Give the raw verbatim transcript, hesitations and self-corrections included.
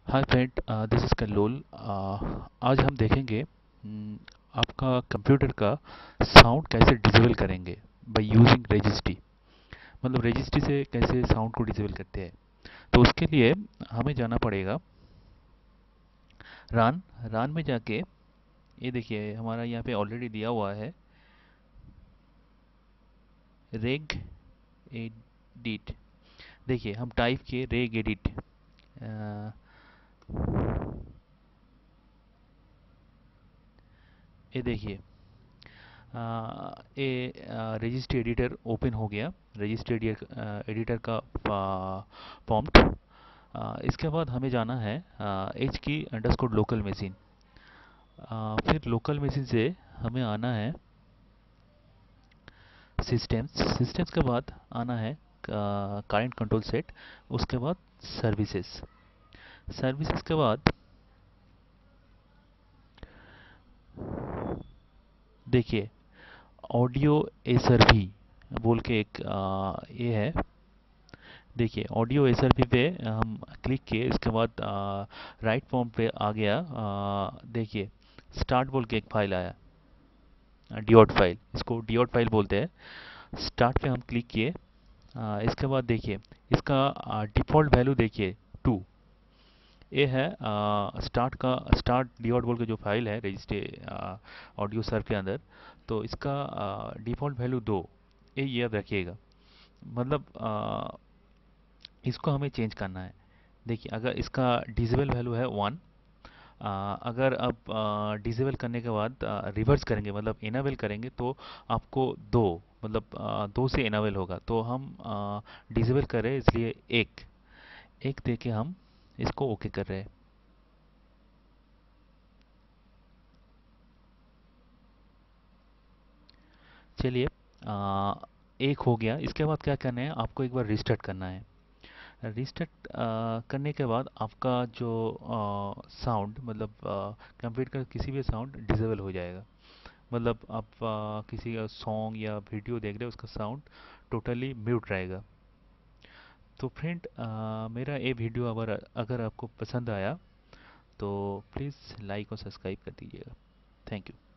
Hi friend, this is Kallol. आज हम देखेंगे हम्म, आपका कंप्यूटर का साउंड कैसे डिसेबल करेंगे बाय यूजिंग रजिस्ट्री। मतलब रजिस्ट्री से कैसे साउंड को डिसेबल करते हैं। तो उसके लिए हमें जाना पड़ेगा रान रान में जाके। ये देखिए हमारा यहाँ पे ऑलरेडी दिया हुआ है रेग एडिट। देखिए हम टाइप किए रेग एडिट। ये देखिए आ, ये रजिस्ट्री एडिटर ओपन हो गया। रजिस्ट्री एडिटर का प्रॉम्प्ट। इसके बाद हमें जाना है H key underscore local machine. फिर लोकल मशीन से हमें आना है सिस्टम्स। सिस्टम्स के बाद आना है करंट कंट्रोल सेट। उसके बाद सर्विसेज। सर्विसेज के बाद देखिए ऑडियो एसर भी बोल के एक आ, ये है। देखिए ऑडियो एसआरपी पे हम क्लिक किए, इसके बाद राइट फॉर्म पे आ गया। आ, देखिए स्टार्ट बोल के एक फाइल आया, डियोट फाइल, इसको डियोट फाइल बोलते हैं। स्टार्ट पे हम क्लिक किए। आ, इसके बाद देखिए इसका डिफ़ॉल्ट वैल्यू देखिए टू। ये है स्टार्ट का स्टार्ट डियोट बोल के जो फाइल है रजिस्ट्री ऑडियो सर्व के अंदर। तो इसका डिफ़ॉल्ट वैल्यू दो, ये याद रखिएगा। मतलब आ, इसको हमें चेंज करना है। देखिए अगर इसका डिसेबल वैल्यू है वन, अगर आप डिसेबल करने के बाद रिवर्स करेंगे मतलब इनेबल करेंगे तो आपको दो, मतलब आ, दो से इनेबल होगा। तो हम डिसेबल कर रहे हैं इसलिए एक एक दे के हम इसको ओके कर रहे हैं। चलिए आ, एक हो गया। इसके बाद क्या करना है, आपको एक बार रिस्टार्ट करना है। रिस्टार्ट करने के बाद आपका जो साउंड मतलब कंप्यूटर का किसी भी साउंड डिसेबल हो जाएगा। मतलब आप आ, किसी का सॉन्ग या वीडियो देख रहे हो, उसका साउंड टोटली म्यूट रहेगा। तो फ्रेंड, मेरा ये वीडियो अगर अगर आपको पसंद आया तो प्लीज़ लाइक और सब्सक्राइब कर दीजिएगा। Thank you.